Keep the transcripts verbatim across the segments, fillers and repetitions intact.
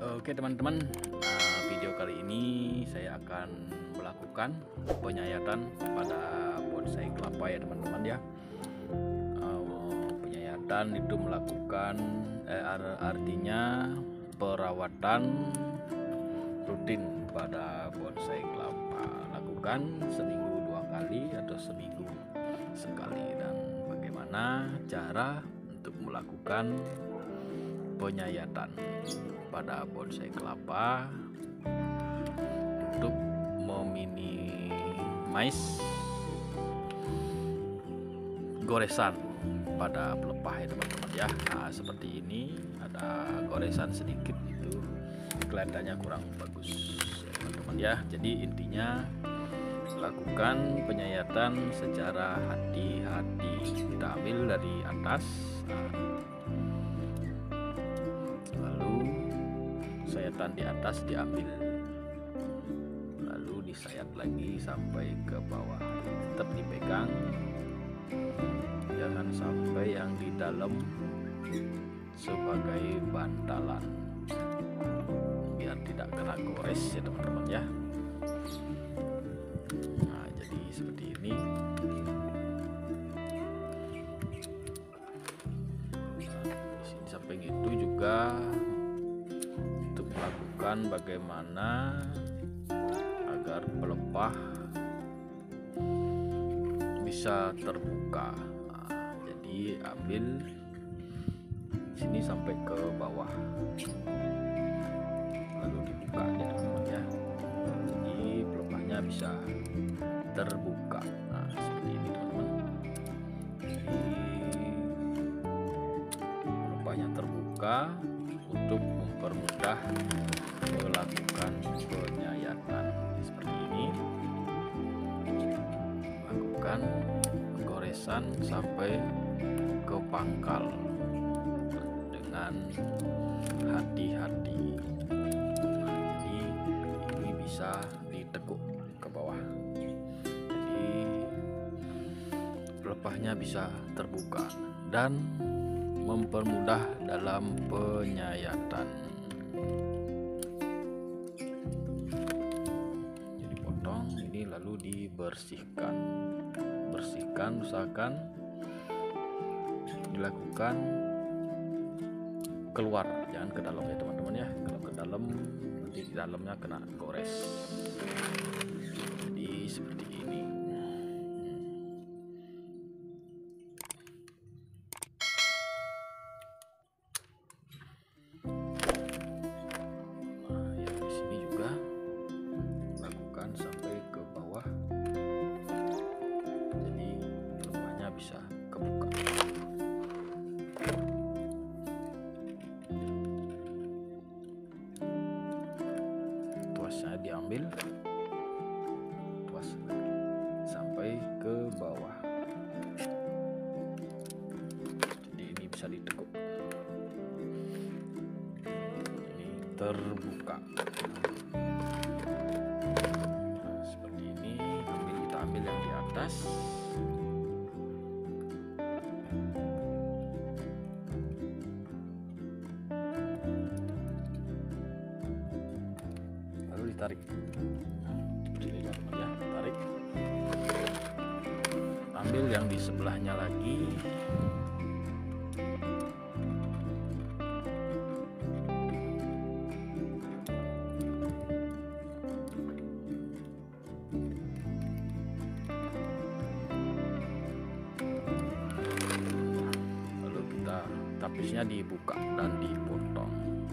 Oke teman-teman, nah, video kali ini saya akan melakukan penyayatan pada bonsai kelapa ya teman-teman ya. Uh, penyayatan itu melakukan eh, artinya perawatan rutin pada bonsai kelapa. Lakukan seminggu dua kali atau seminggu sekali. Dan bagaimana cara untuk melakukan penyayatan pada bonsai kelapa untuk meminimais goresan pada pelepah ya teman-teman ya. Nah, seperti ini ada goresan sedikit, itu kelihatannya kurang bagus ya teman-teman ya. Jadi intinya lakukan penyayatan secara hati-hati. Kita ambil dari atas, nah, sayatan di atas diambil, lalu disayat lagi sampai ke bawah. Tetap dipegang, jangan sampai yang di dalam sebagai bantalan, biar tidak kena gores ya teman-teman ya. Nah, jadi seperti ini. Nah, di sini samping itu juga melakukan bagaimana agar pelepah bisa terbuka. Nah, jadi ambil sini sampai ke bawah, lalu dibuka ya teman-teman ya. Jadi pelepahnya bisa terbuka. Nah, seperti ini teman-teman. Jadi pelepahnya terbuka untuk mempermudah melakukan penyayatan seperti ini. Lakukan goresan sampai ke pangkal dengan hati-hati. Nah, jadi ini bisa ditekuk ke bawah, jadi pelepahnya bisa terbuka dan mempermudah dalam penyayatan. Jadi potong ini lalu dibersihkan. Bersihkan, usahakan dilakukan keluar, jangan ke dalam ya teman-teman ya. Kalau ke dalam nanti di dalamnya kena gores. Jadi seperti ini. Sampai ke bawah, jadi pelepahnya bisa kebuka. Tuasnya diambil, tuas sampai ke bawah, jadi ini bisa ditekuk, ini terbuka. Ambil yang di atas, lalu ditarik seperti ini teman-teman ya. Tarik, ambil yang di sebelahnya lagi, tapisnya dibuka dan dipotong.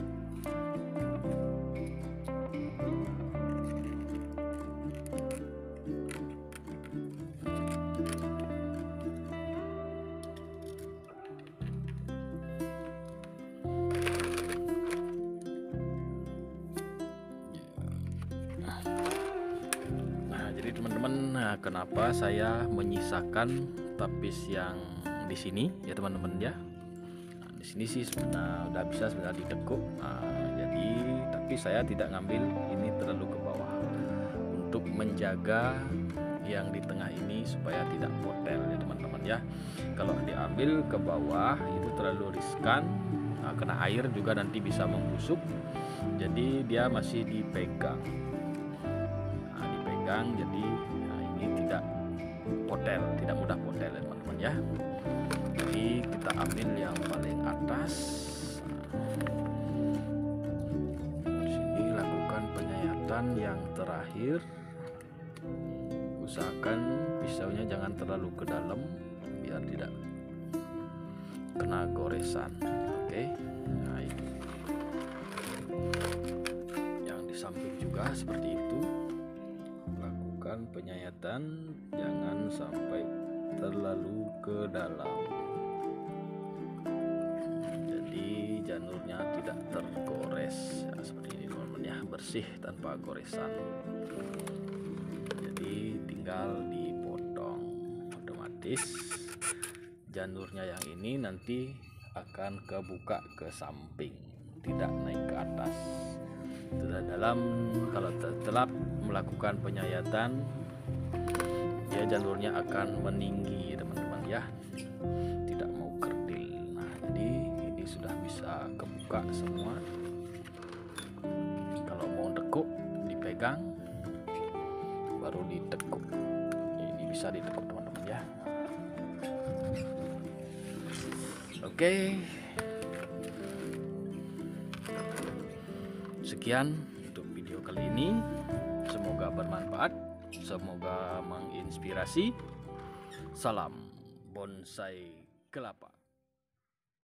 Nah, jadi teman-teman, nah, kenapa saya menyisakan tapis yang di sini ya teman-teman ya. Di sini sih sebenarnya udah bisa sebenarnya ditekuk. Nah, jadi tapi saya tidak ngambil ini terlalu ke bawah untuk menjaga yang di tengah ini supaya tidak potel ya teman-teman ya. Kalau diambil ke bawah itu terlalu riskan. Nah, kena air juga nanti bisa membusuk, jadi dia masih dipegang. Nah, dipegang jadi nah ini tidak potel, tidak mudah potel ya teman-teman ya. Jadi kita ambil yang paling atas. Nah, di sini lakukan penyayatan yang terakhir. Usahakan pisaunya jangan terlalu ke dalam biar tidak kena goresan. Oke, nah ini yang di samping juga seperti itu. Lakukan penyayatan, jangan sampai terlalu ke dalam, jadi janurnya tidak tergores ya, seperti ini teman-teman ya, bersih tanpa goresan. Jadi tinggal dipotong, otomatis janurnya yang ini nanti akan kebuka ke samping, tidak naik ke atas. Setelah dalam, kalau telah melakukan penyayatan, dia janurnya akan meninggi teman-teman ya, tidak mau kerdil. Nah, jadi ini sudah bisa kebuka semua. Kalau mau tekuk dipegang, baru ditekuk. Ini bisa ditekuk teman-teman ya. Oke, sekian untuk video kali ini. Semoga bermanfaat, semoga menginspirasi. Salam bonsai kelapa.